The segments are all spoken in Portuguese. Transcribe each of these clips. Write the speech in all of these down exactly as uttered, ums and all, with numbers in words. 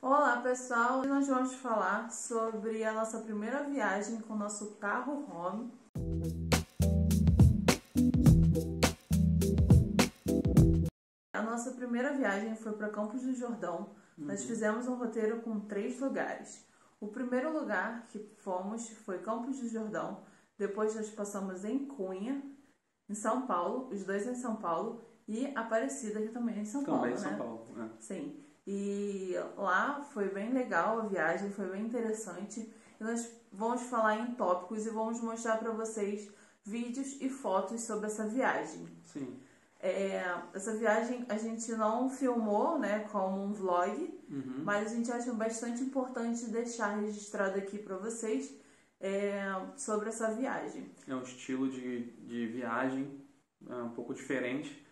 Olá pessoal, hoje nós vamos falar sobre a nossa primeira viagem com o nosso carro home. A nossa primeira viagem foi para Campos do Jordão. Uhum. Nós fizemos um roteiro com três lugares. O primeiro lugar que fomos foi Campos do Jordão, depois nós passamos em Cunha, em São Paulo, os dois em São Paulo, e Aparecida, que também é em São Paulo, também em né? São Paulo, é. Sim. E lá foi bem legal a viagem, foi bem interessante. E nós vamos falar em tópicos e vamos mostrar para vocês vídeos e fotos sobre essa viagem. Sim. É, essa viagem a gente não filmou, né, como um vlog, uhum. mas a gente acha bastante importante deixar registrado aqui para vocês é, sobre essa viagem. É um estilo de, de viagem é um pouco diferente,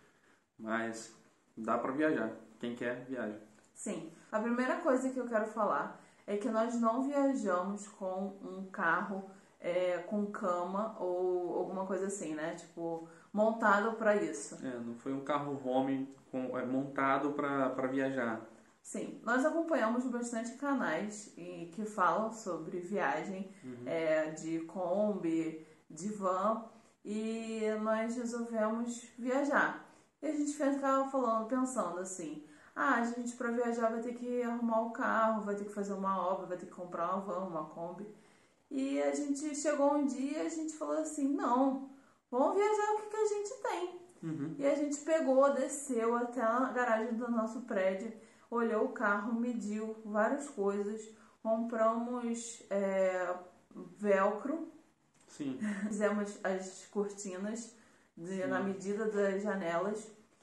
mas dá para viajar. Quem quer, viaja. Sim. A primeira coisa que eu quero falar é que nós não viajamos com um carro é, com cama ou alguma coisa assim, né? Tipo, montado para isso. É, não foi um carro home com, é, montado para viajar. Sim. Nós acompanhamos bastante canais e, que falam sobre viagem uhum. é, de Kombi, de van, e nós resolvemos viajar. E a gente ficava falando, pensando assim... Ah, a gente para viajar vai ter que arrumar o carro, vai ter que fazer uma obra, vai ter que comprar uma van, uma Kombi. E a gente chegou um dia e a gente falou assim, não, vamos viajar o que, que a gente tem. Uhum. E a gente pegou, desceu até a garagem do nosso prédio, olhou o carro, mediu várias coisas, compramos é, velcro, sim. Fizemos as cortinas de, na medida das janelas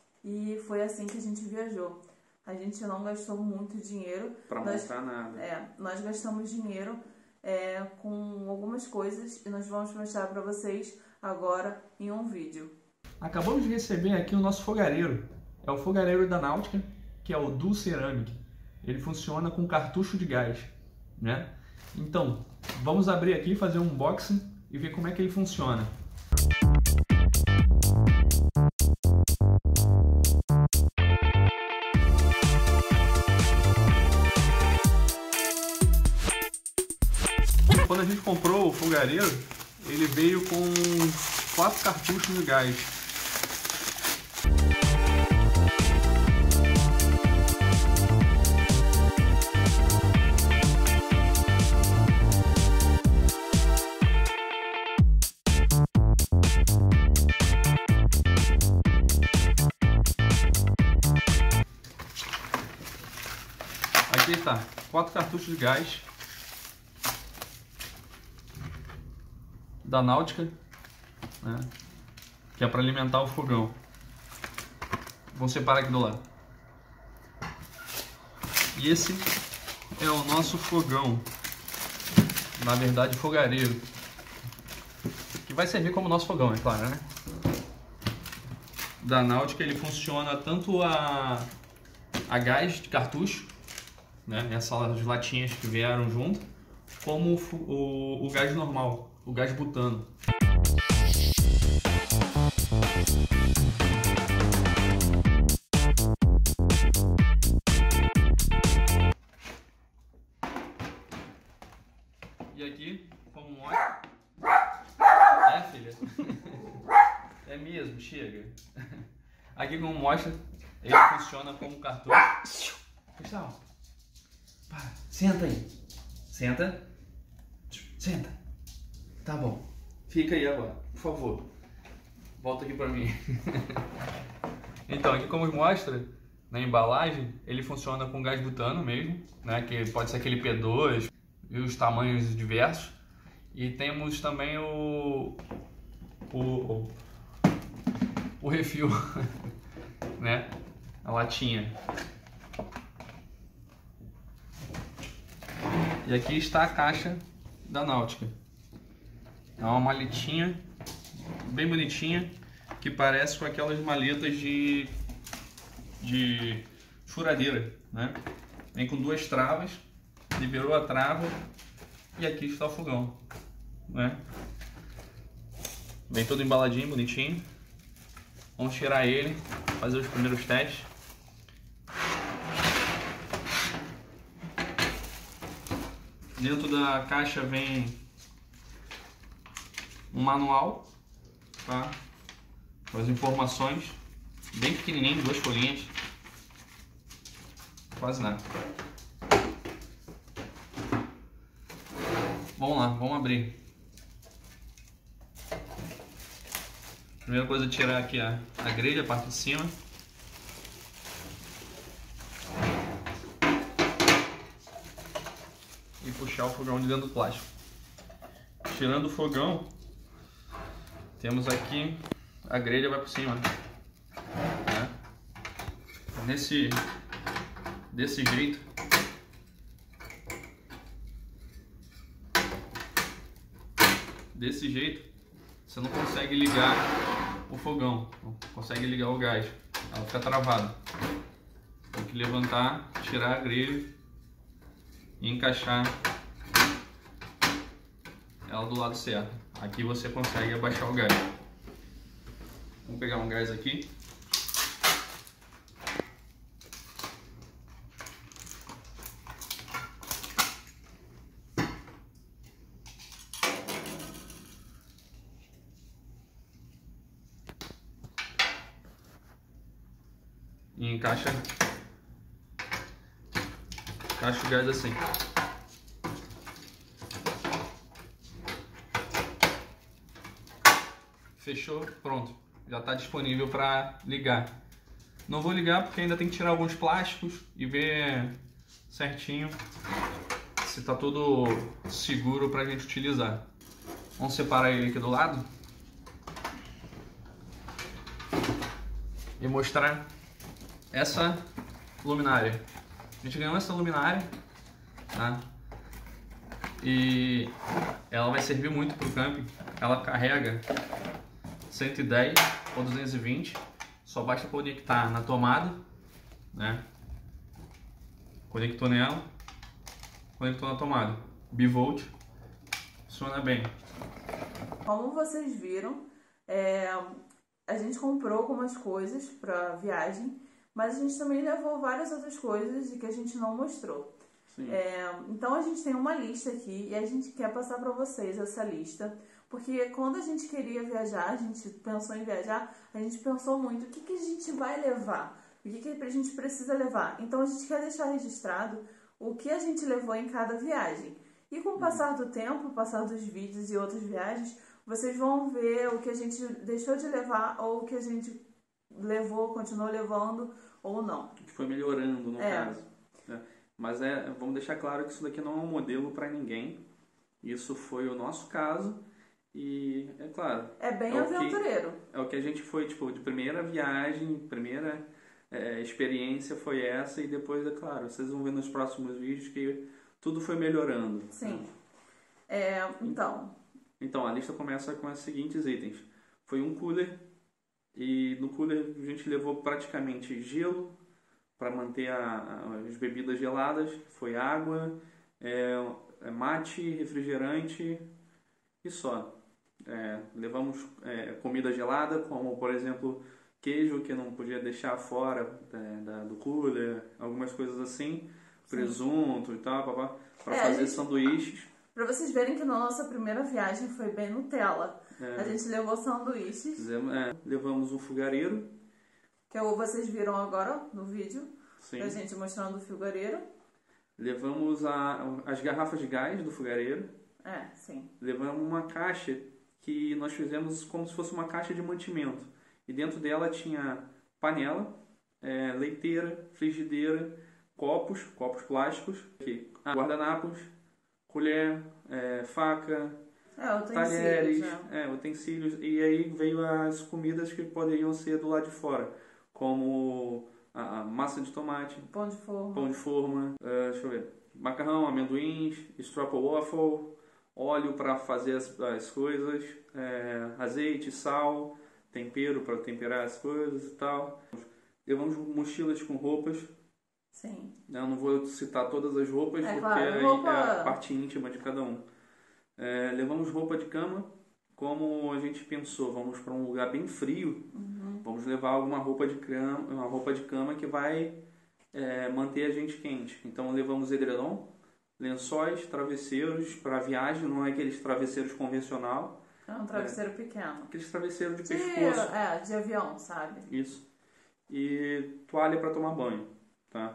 e foi assim que a gente viajou. A gente não gastou muito dinheiro. Pra mostrar nada. É, nós gastamos dinheiro é, com algumas coisas e nós vamos mostrar para vocês agora em um vídeo. Acabamos de receber aqui o nosso fogareiro. É o fogareiro da Náutica, que é o Dual Ceramic. Ele funciona com cartucho de gás, né? Então, vamos abrir aqui, fazer um unboxing e ver como é que ele funciona. Quando a gente comprou o fogareiro, ele veio com quatro cartuchos de gás. Aqui está, quatro cartuchos de gás da Náutica, né, que é para alimentar o fogão. Vou separar aqui do lado. E esse é o nosso fogão, na verdade fogareiro, que vai servir como nosso fogão, é claro, né? Da Náutica. Ele funciona tanto a, a gás de cartucho, né, essas latinhas que vieram junto, como o, o, o gás normal, o gás butano. E aqui, como mostra... É, filha? É mesmo, chega. Aqui, como mostra, ele funciona como cartucho. Pessoal, para, senta aí. Senta. Senta. Tá bom. Fica aí agora, por favor. Volta aqui pra mim. Então, aqui como mostra, na embalagem, ele funciona com gás butano mesmo, né? Que pode ser aquele P dois e os tamanhos diversos. E temos também o... O, o, o refil, né? A latinha. E aqui está a caixa da Náutica. É uma maletinha bem bonitinha, que parece com aquelas maletas de, de furadeira, né? Vem com duas travas, liberou a trava e aqui está o fogão, né? Vem todo embaladinho, bonitinho. Vamos tirar ele, fazer os primeiros testes. Dentro da caixa vem um manual, tá? Com as informações, bem pequenininho, duas folhinhas, quase nada. Vamos lá, vamos abrir. Primeira coisa é tirar aqui a, a grelha, a parte de cima. E puxar o fogão de dentro do plástico. Tirando o fogão, temos aqui a grelha vai por cima, né? Nesse desse jeito. Desse jeito, você não consegue ligar o fogão, não consegue ligar o gás, ela fica travada. Tem que levantar, tirar a grelha e encaixar ela do lado certo. Aqui você consegue abaixar o gás. Vamos pegar um gás aqui. E encaixa, encaixa o gás assim. Fechou, pronto. Já está disponível para ligar. Não vou ligar porque ainda tem que tirar alguns plásticos e ver certinho se está tudo seguro para a gente utilizar. Vamos separar ele aqui do lado e mostrar essa luminária. A gente ganhou essa luminária, tá? E ela vai servir muito para o camping. Ela carrega cento e dez ou duzentos e vinte, só basta conectar na tomada, né? Conectou nela, conectou na tomada, bivolt, funciona bem. Como vocês viram, é, a gente comprou algumas coisas para viagem, mas a gente também levou várias outras coisas de que a gente não mostrou. É, então a gente tem uma lista aqui e a gente quer passar para vocês essa lista, porque quando a gente queria viajar, a gente pensou em viajar, a gente pensou muito o que, que a gente vai levar, o que, que a gente precisa levar. Então a gente quer deixar registrado o que a gente levou em cada viagem. E com o passar do tempo, o passar dos vídeos e outras viagens, vocês vão ver o que a gente deixou de levar ou o que a gente levou, continuou levando ou não. Que foi melhorando no é. caso. É. Mas é, vamos deixar claro que isso daqui não é um modelo para ninguém. Isso foi o nosso caso e, é claro... É bem é aventureiro. O que, é o que a gente foi, tipo, de primeira viagem, primeira é, experiência foi essa. E depois, é claro, vocês vão ver nos próximos vídeos que tudo foi melhorando. Sim. Né? É, então... Então, a lista começa com os seguintes itens. Foi um cooler e no cooler a gente levou praticamente gelo, para manter a, a, as bebidas geladas, foi água, é, é mate, refrigerante e só. É, levamos é, comida gelada, como por exemplo queijo que não podia deixar fora é, da, do cooler, algumas coisas assim, presunto e tal, para é, fazer gente, sanduíches. Para vocês verem que na nossa primeira viagem foi bem Nutella. É. A gente levou sanduíches. Fizemos, é, levamos um fogareiro. Que vocês viram agora no vídeo, Sim. da gente mostrando o fogareiro. Levamos a, as garrafas de gás do fogareiro. É, sim. Levamos uma caixa que nós fizemos como se fosse uma caixa de mantimento. E dentro dela tinha panela, é, leiteira, frigideira, copos, copos plásticos, aqui, guardanapos, colher, é, faca, é, utensílios, talheres, né? é, utensílios. E aí veio as comidas que poderiam ser do lado de fora, como a, a massa de tomate, pão de forma, pão de forma uh, deixa eu ver, macarrão, amendoins, stroopwafel, óleo para fazer as, as coisas, é, azeite, sal, tempero para temperar as coisas e tal. Levamos mochilas com roupas. Sim. Eu não vou citar todas as roupas, é, porque claro, roupa... é a parte íntima de cada um. É, levamos roupa de cama, como a gente pensou, vamos para um lugar bem frio, uhum. Vamos levar alguma roupa de cama, uma roupa de cama que vai é, manter a gente quente. Então levamos edredom, lençóis, travesseiros para viagem, não é aqueles travesseiros convencional. É um travesseiro é, pequeno. Aqueles travesseiros de, de pescoço. É, de avião, sabe? Isso. E toalha para tomar banho, tá?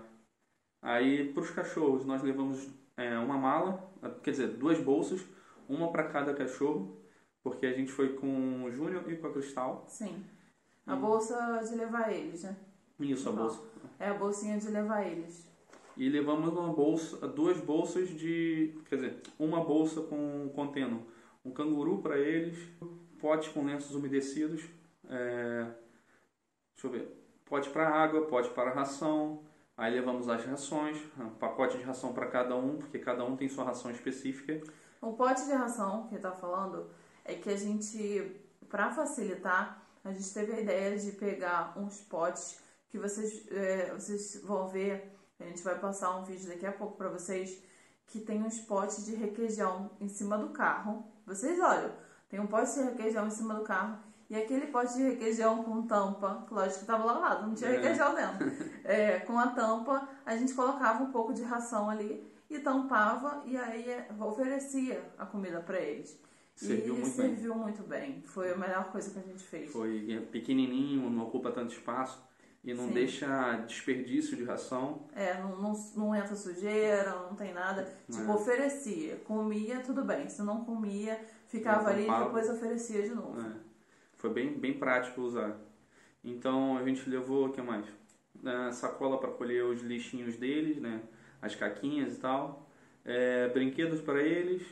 Aí para os cachorros nós levamos é, uma mala, quer dizer, duas bolsas, uma para cada cachorro, porque a gente foi com o Júnior e com a Cristal. Sim. A bolsa de levar eles, né? Isso, a bolsa. É a bolsinha de levar eles. E levamos uma bolsa, duas bolsas de, quer dizer, uma bolsa com contendo um canguru para eles, pote com lenços umedecidos, é, deixa eu ver, pote para água, pote para ração. Aí levamos as rações, um pacote de ração para cada um, porque cada um tem sua ração específica. O pote de ração que ele tá falando é que a gente, para facilitar, a gente teve a ideia de pegar uns potes que vocês, é, vocês vão ver, a gente vai passar um vídeo daqui a pouco para vocês, que tem uns potes de requeijão em cima do carro. Vocês olham, tem um pote de requeijão em cima do carro e aquele pote de requeijão com tampa, lógico que estava lavado, não tinha é. requeijão dentro. É, com a tampa, a gente colocava um pouco de ração ali e tampava e aí oferecia a comida para eles. Serviu e muito serviu bem. muito bem. Foi a melhor coisa que a gente fez. Foi pequenininho, não ocupa tanto espaço e não Sim. deixa desperdício de ração. É, não, não, não entra sujeira, não tem nada. Tipo, é. oferecia. Comia, tudo bem. Se não comia, ficava ali e depois oferecia de novo. É. Foi bem, bem prático usar. Então a gente levou, o que mais? A sacola para colher os lixinhos deles, né? As caquinhas e tal. É, brinquedos para eles.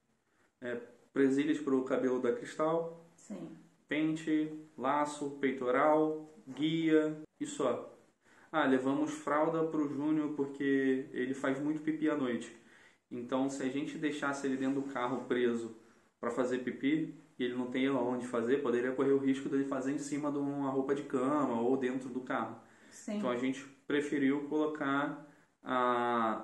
É, presilhas para o cabelo da Cristal. Sim. Pente, laço, peitoral, guia e só. Ah, levamos fralda para o Júnior porque ele faz muito pipi à noite. Então, se a gente deixasse ele dentro do carro preso para fazer pipi e ele não tem onde fazer, poderia correr o risco dele fazer em cima de uma roupa de cama ou dentro do carro. Sim. Então, a gente preferiu colocar a,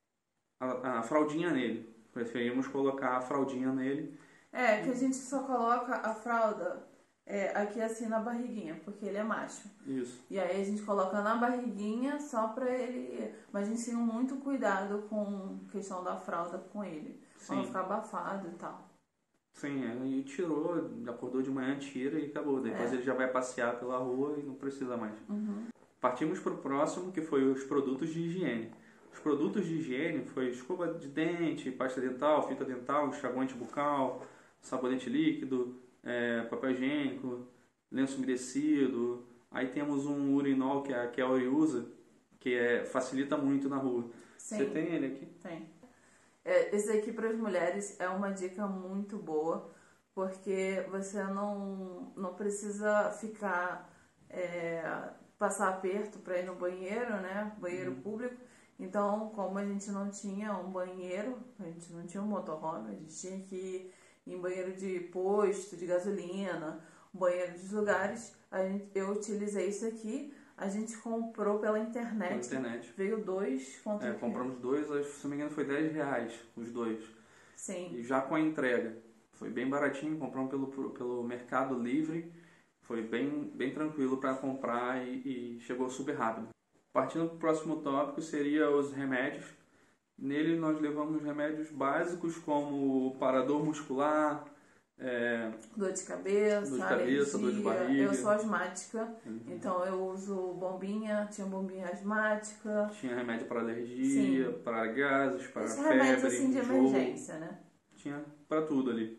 a, a fraldinha nele. Preferimos colocar a fraldinha nele. É, que a gente só coloca a fralda é, aqui assim na barriguinha, porque ele é macho. Isso. E aí a gente coloca na barriguinha só pra ele... Mas a gente tem muito cuidado com a questão da fralda com ele. Pra não ficar abafado e tal. Sim, aí tirou, acordou de manhã, tira e acabou. Depois é. ele já vai passear pela rua e não precisa mais. Uhum. Partimos pro próximo, que foi os produtos de higiene. Os produtos de higiene foi escova de dente, pasta dental, fita dental, enxaguante bucal, sabonete líquido, é, papel higiênico, lenço umedecido. Aí temos um urinol que a Kelly usa, que é, facilita muito na rua. Sim. Você tem ele aqui? Tem. É, esse aqui para as mulheres é uma dica muito boa, porque você não, não precisa ficar, é, passar aperto para ir no banheiro, né? Banheiro uhum. público. Então, como a gente não tinha um banheiro, a gente não tinha um motorhome, a gente tinha que ir em banheiro de posto, de gasolina, banheiro dos lugares, a gente, eu utilizei isso aqui, a gente comprou pela internet. Pela internet. Veio dois, quanto é, compramos dois, se não me engano foi dez reais os dois. Sim. E já com a entrega. Foi bem baratinho, compramos pelo, pelo Mercado Livre, foi bem, bem tranquilo para comprar e, e chegou super rápido. Partindo para o próximo tópico seria os remédios. Nele nós levamos remédios básicos como parador muscular, é, dor de cabeça, dor de, cabeça, dor de barriga. Eu sou asmática, uhum. então eu uso bombinha, tinha bombinha asmática. Tinha remédio para alergia, Sim. para gases, para Esse febre, remédio assim de enjoo. emergência, né? Tinha para tudo ali.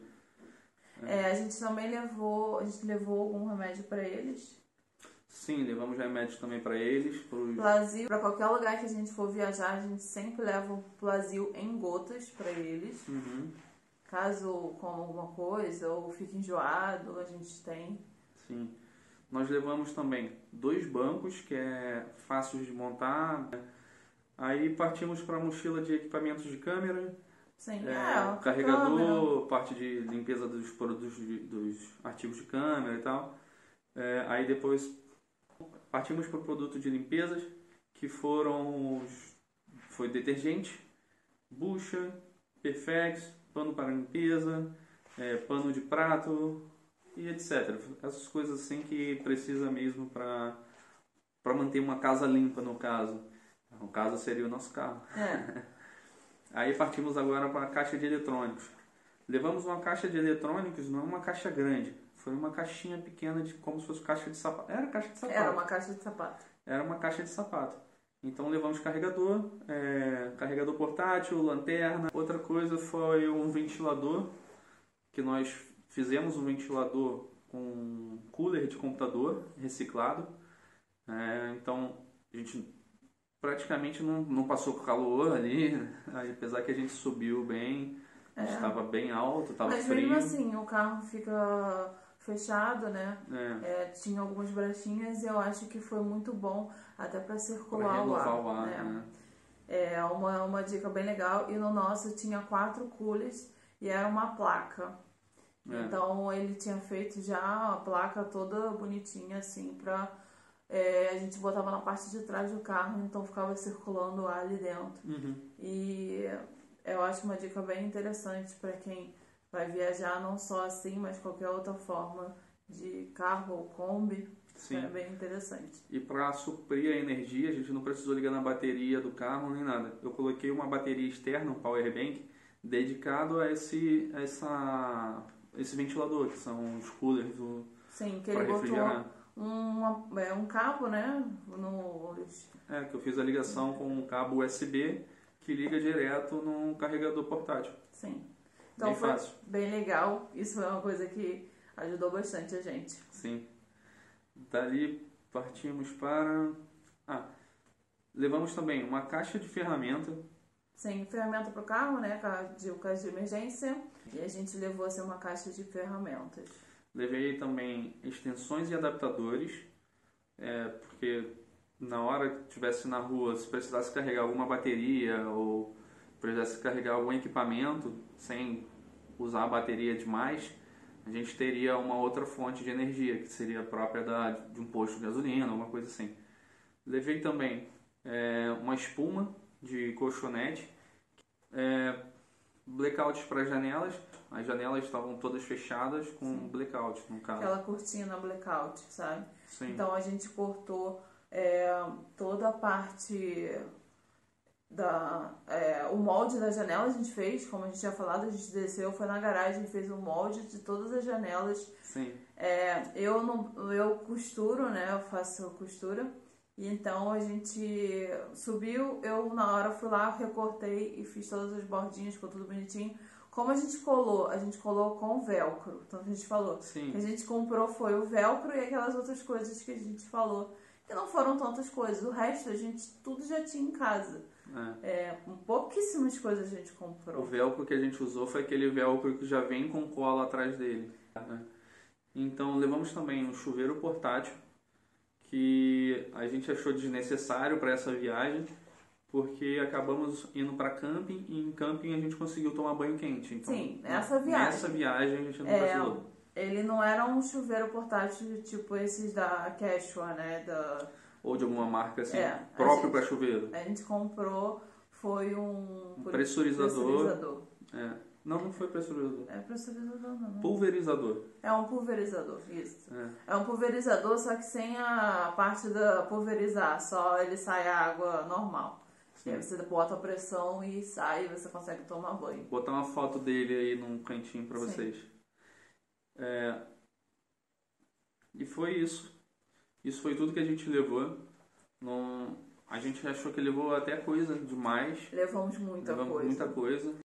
É. É, a gente também levou, a gente levou algum remédio para eles. Sim, levamos remédios também para eles. Pros... Plasil, para qualquer lugar que a gente for viajar, a gente sempre leva o Plasil em gotas para eles. Uhum. Caso coma alguma coisa ou fique enjoado, a gente tem. Sim. Nós levamos também dois bancos, que é fácil de montar. Aí partimos para a mochila de equipamentos de câmera. Sim, é, é, carregador, câmera. Parte de limpeza dos produtos, de, dos artigos de câmera e tal. É, aí depois partimos para o produto de limpezas, que foram os, foi detergente, bucha, Perfex, pano para limpeza, é, pano de prato e etcétera. Essas coisas assim que precisa mesmo para para manter uma casa limpa, no caso. No caso seria o nosso carro. É. Aí partimos agora para a caixa de eletrônicos. Levamos uma caixa de eletrônicos, não é uma caixa grande. Foi uma caixinha pequena, de como se fosse caixa de sapato. Era caixa de sapato. Era uma caixa de sapato. Era uma caixa de sapato. Então levamos carregador, é, carregador portátil, lanterna. Outra coisa foi um ventilador, que nós fizemos um ventilador com cooler de computador reciclado. É, então a gente praticamente não, não passou calor ali, apesar que a gente subiu bem, É. estava bem alto, estava Mas frio. mesmo assim, o carro fica fechado, né? É. É, tinha algumas brechinhas e eu acho que foi muito bom até para circular Pra o ar. renovar o ar, né? né? É uma, uma dica bem legal. E no nosso tinha quatro coolers e era uma placa. É. Então ele tinha feito já a placa toda bonitinha assim pra. É, a gente botava na parte de trás do carro, então ficava circulando o ar ali dentro. Uhum. E eu acho uma dica bem interessante para quem vai viajar, não só assim, mas qualquer outra forma de carro ou Kombi. Sim. É bem interessante. E para suprir a energia, a gente não precisou ligar na bateria do carro nem nada. Eu coloquei uma bateria externa, um power bank, dedicado a esse, a essa, esse ventilador, que são os coolers do, Sim, que para ele refrigerar. botou uma, é, um cabo, né? Nos... É, que eu fiz a ligação com um cabo U S B que liga direto num carregador portátil. Sim. Então Bem foi fácil. bem legal. Isso foi uma coisa que ajudou bastante a gente. Sim. Dali partimos para... Ah, levamos também uma caixa de ferramenta. Sim, ferramenta para o carro, né? De o caso de emergência. E a gente levou assim, uma caixa de ferramentas. Levei também extensões e adaptadores, é, porque na hora que estivesse na rua, se precisasse carregar alguma bateria ou precisasse carregar algum equipamento sem usar a bateria demais, a gente teria uma outra fonte de energia, que seria própria da, de um posto de gasolina, alguma coisa assim. Levei também é, uma espuma de colchonete, é, blackouts para janelas. As janelas estavam todas fechadas com Sim. blackout, no caso. Aquela cortina blackout, sabe? Sim. Então a gente cortou é, toda a parte da... É, o molde da janela a gente fez, como a gente tinha falado, a gente desceu, foi na garagem, fez o molde de todas as janelas. Sim. É, eu, não, eu costuro, né? Eu faço costura. E então a gente subiu, eu na hora fui lá, recortei e fiz todas as bordinhas, ficou tudo bonitinho. Como a gente colou? A gente colou com velcro, então a gente falou. Sim. O que a gente comprou foi o velcro e aquelas outras coisas que a gente falou, que não foram tantas coisas. O resto a gente tudo já tinha em casa. É. É, pouquíssimas coisas a gente comprou. O velcro que a gente usou foi aquele velcro que já vem com cola atrás dele. Né? Então levamos também um chuveiro portátil, que a gente achou desnecessário para essa viagem, porque acabamos indo para camping e em camping a gente conseguiu tomar banho quente. Então, Sim, nessa viagem. Nessa viagem a gente não é, precisou. Ele não era um chuveiro portátil tipo esses da Quechua, né? Da... Ou de alguma marca assim, é, próprio para chuveiro. A gente comprou, foi um... Um pressurizador. pressurizador. É. Não, não foi pressurizador. É pressurizador, não. Pulverizador. É um pulverizador, isso. É. É um pulverizador, só que sem a parte da pulverizar, só ele sai a água normal. E aí você bota a pressão e sai, você consegue tomar banho. Vou botar uma foto dele aí num cantinho pra vocês. É... E foi isso. Isso foi tudo que a gente levou. Não... A gente achou que levou até coisa demais. Levamos muita Levamos coisa. muita coisa.